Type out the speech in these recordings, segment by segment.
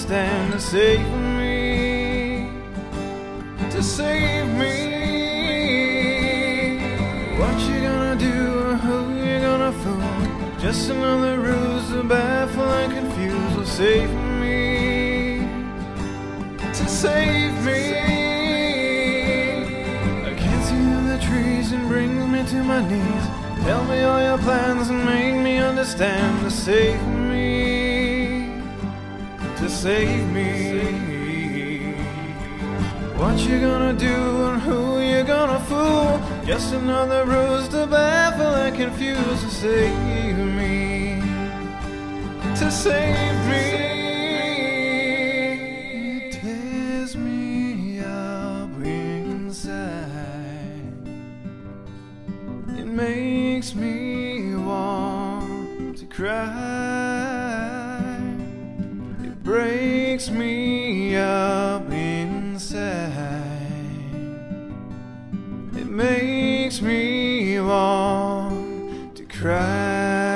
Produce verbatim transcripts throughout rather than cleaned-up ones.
understand to save me, to save me. What you gonna do, who you gonna fool? Just another ruse to baffle and confuse. Will save me, to save me. I can't see through the trees and brings me to my knees. Tell me all your plans and make me understand to save me, to save me. What you gonna do and who you gonna fool? Just another ruse to baffle and confuse. To save me, to save me. It tears me up inside. It makes me want to cry. It breaks me up inside. It makes me want to cry.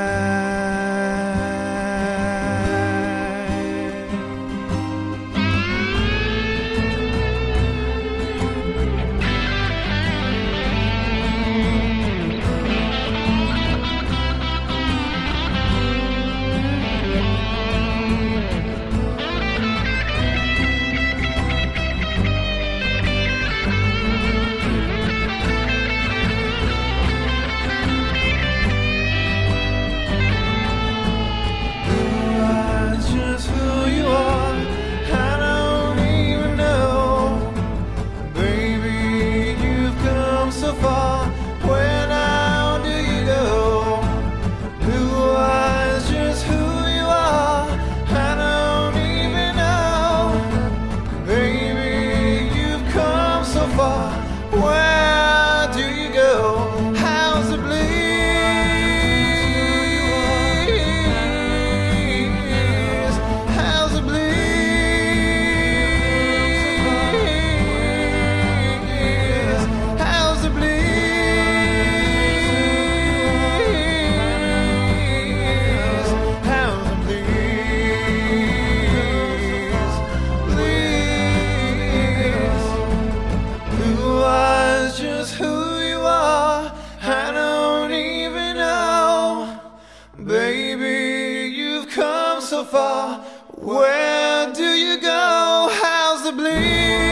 Where do you go? How's it bleed? How's it bleed? How's it bleed? How's it bleed? Blue eyes, just who you are, I don't even know. Baby, you've come so far, where do you go? How's the bleed?